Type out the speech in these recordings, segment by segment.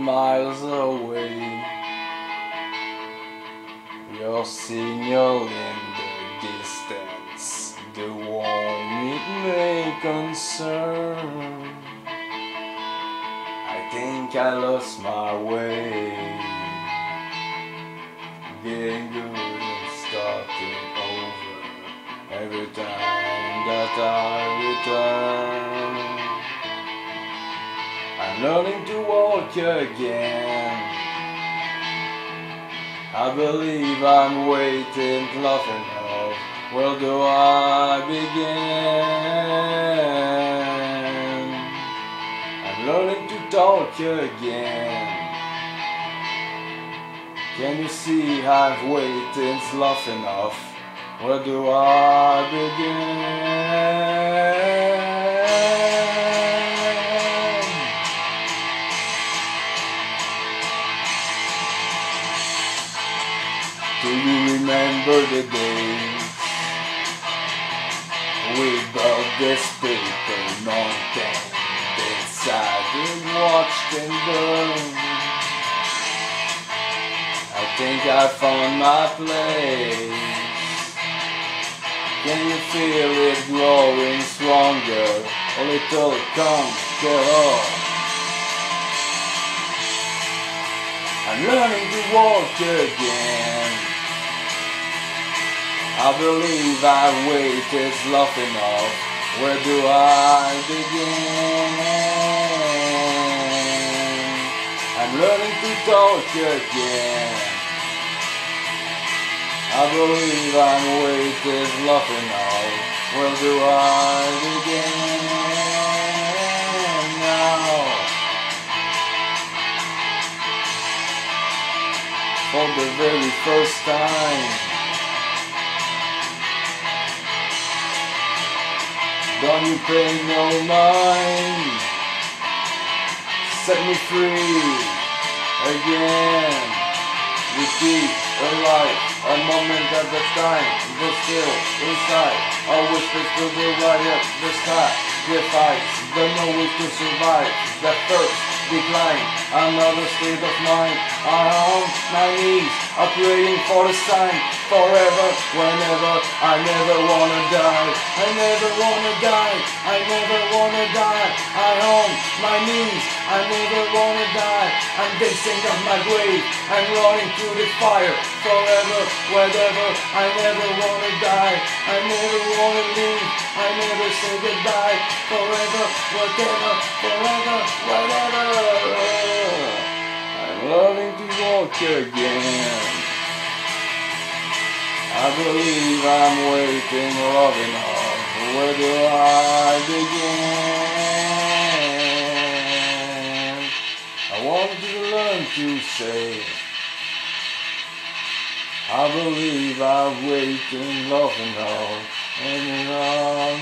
miles away. Your signal in the distance, the one it may concern. I think I lost my way, getting good and starting over every time that I return. I'm learning to walk again. I believe I'm waiting long enough. Where do I begin? I'm learning to talk again. Can you see I've waited long enough? Where do I begin? Do you remember the days without this paper non-can inside and watched and burn? I think I found my place. Can you feel it growing stronger? A little conqueror. I'm learning to walk again. I believe I've waited long enough. Where do I begin? I'm learning to talk again. I believe I'm waited long enough. Where do I begin now? For the very first time, don't you pay no mind? Set me free again. Repeat a life, a moment at a time. But still inside, I wish this could be right up the sky. Clear fights, don't know if to survive. That first decline, another state of mind. I'm on my knees, I'm praying for a sign. Forever, whenever, I never wanna die. I never wanna die, I never wanna die. I'm on my knees, I never wanna die. I'm dancing on my grave, I'm running through the fire. Forever, whenever, I never wanna die. I never wanna leave, I never say goodbye. Forever, whatever, forever, whatever. I'm learning to walk again. I believe I'm waiting long enough. Where do I begin? I want you to learn to say, I believe I'm waiting long enough. And I'll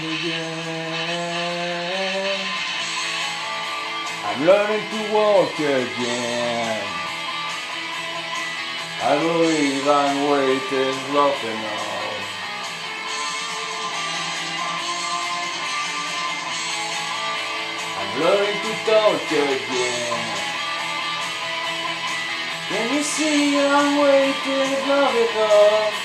begin. I'm learning to walk again. I believe I'm waiting long enough. I'm learning to talk again. Can you see I'm waiting long enough?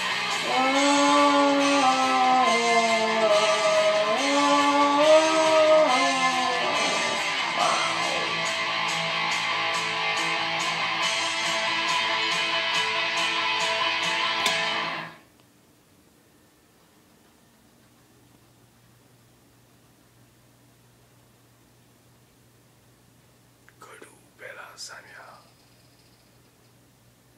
Bela Samia.